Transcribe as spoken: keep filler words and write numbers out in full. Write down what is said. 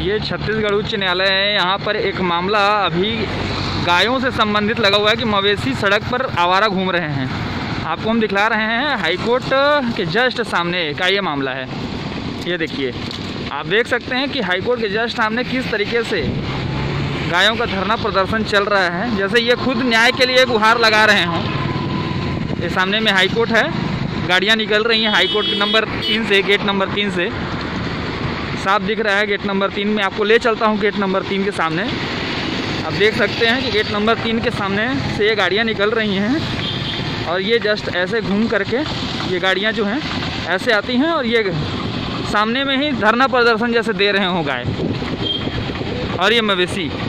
ये छत्तीसगढ़ उच्च न्यायालय है। यहाँ पर एक मामला अभी गायों से संबंधित लगा हुआ है कि मवेशी सड़क पर आवारा घूम रहे हैं। आपको हम दिखला रहे हैं हाईकोर्ट के जस्ट सामने का ये मामला है। ये देखिए, आप देख सकते हैं कि हाईकोर्ट के जस्ट सामने किस तरीके से गायों का धरना प्रदर्शन चल रहा है, जैसे ये खुद न्याय के लिए गुहार लगा रहे हों। ये सामने में हाईकोर्ट है, गाड़ियाँ निकल रही हैं हाईकोर्ट नंबर तीन से, गेट नंबर तीन से साफ दिख रहा है। गेट नंबर तीन में आपको ले चलता हूँ। गेट नंबर तीन के सामने आप देख सकते हैं कि गेट नंबर तीन के सामने से ये गाड़ियाँ निकल रही हैं और ये जस्ट ऐसे घूम करके ये गाड़ियाँ जो हैं ऐसे आती हैं और ये सामने में ही धरना प्रदर्शन जैसे दे रहे हों गाय और ये मवेशी।